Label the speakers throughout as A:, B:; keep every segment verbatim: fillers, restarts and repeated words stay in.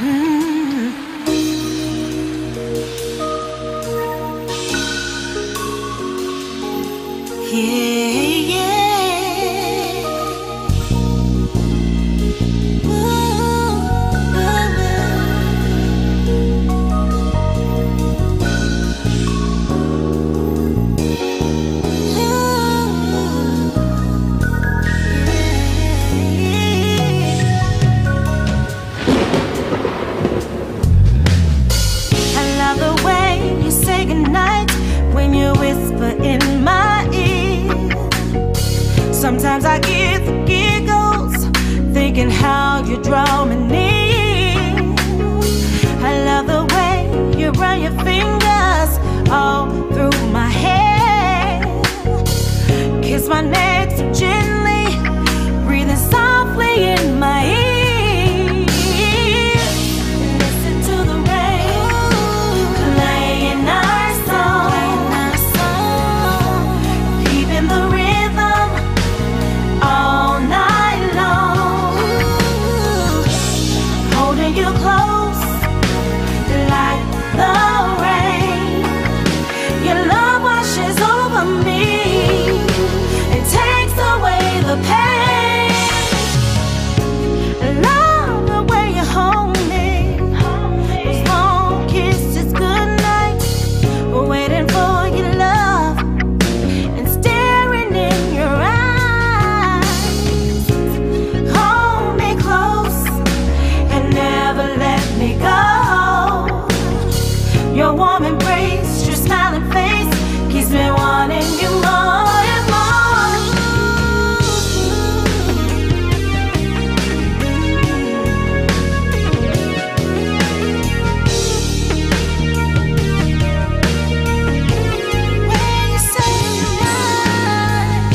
A: In my ear, sometimes I get the giggles thinking how you draw me near. I love the way you run your fingers all through my hair, kiss my neck so gently, breathing softly in my ear. Listen to the rain playing our song, the rhythm all night long, holding you close like the rain. Your love washes over me and takes away the pain. Love the way you hold me, those long kisses goodnight, waiting for your love and staring in your eyes. Hold me close and never let me go. Your warm embrace, your smiling face keeps me wanting you more and more. Way you say goodnight,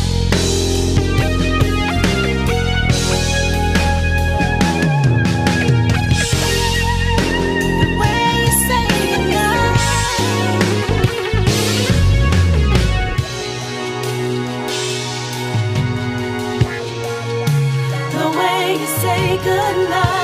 A: the way you say goodnight, the way you say goodnight.